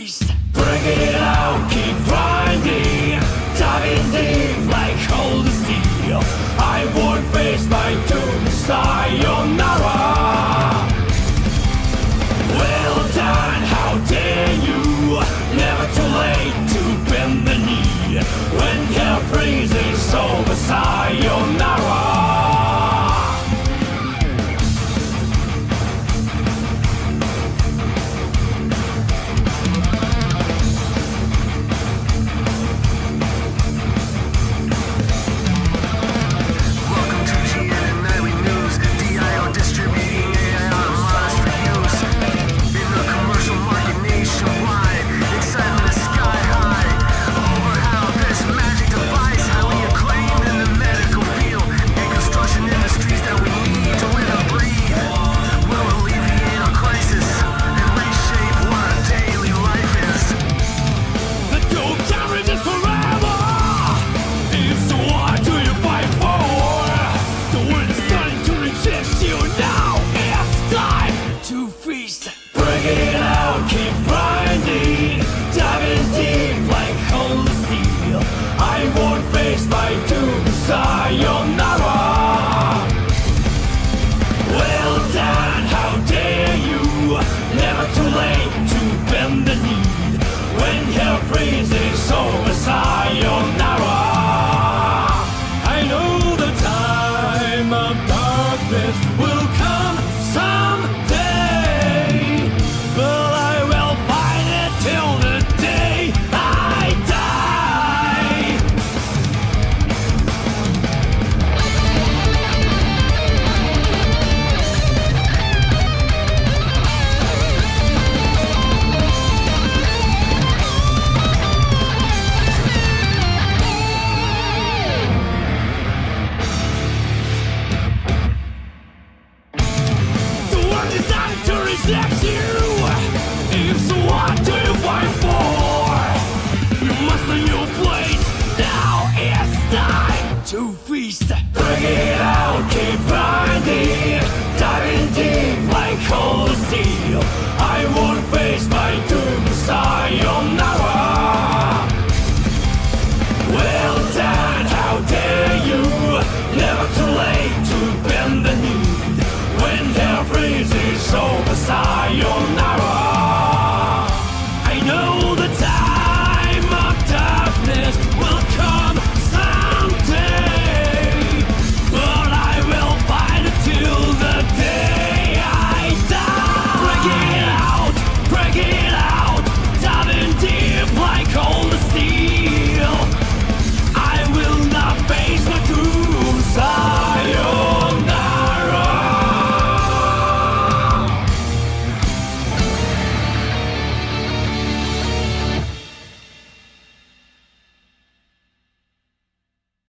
feast. Bring it out, keep grinding, diving deep like cold steel. I won't face my doom, sayonara. Well done, how dare you? Never too late to bend the knee. When hell freezes over, sayonara. Bring it out, keep grinding, diving deep like cold steel. I won't face my doom, sayonara. Well done, how dare you? Never too late to bend the knee. When hell freezes over, sayonara. I know the time of darkness will come someday. Reject you. If so, what do you fight for? You must learn your place. Now it's time to feast. Bring it out, keep grinding, diving deep like cold steel.